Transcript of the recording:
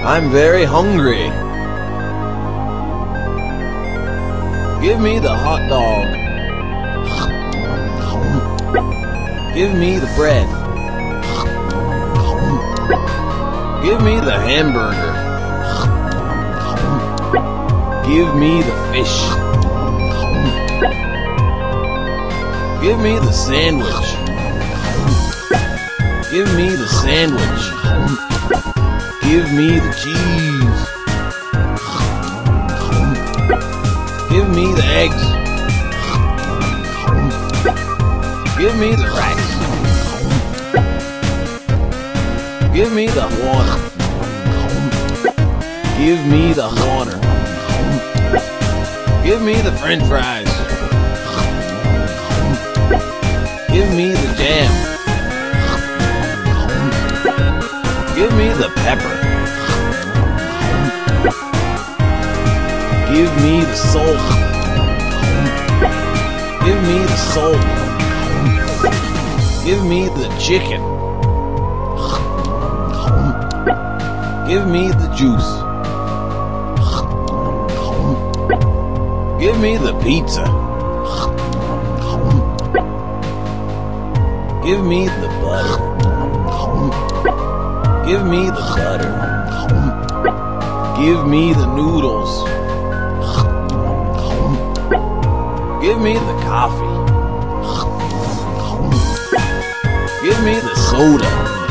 I'm very hungry. Give me the hot dog. Give me the bread. Give me the hamburger. Give me the fish. Give me the sandwich. Give me the sandwich. Give me the cheese. Give me the eggs. Give me the rice. Give me the water. Give me the water. Give me the french fries. Give me the jam. Give me the pepper. Give me the salt. Give me the salt. Give me the chicken. Give me the juice. Give me the pizza. Give me the butter. Give me the butter. Give me the noodles. Give me the coffee. Give me the soda.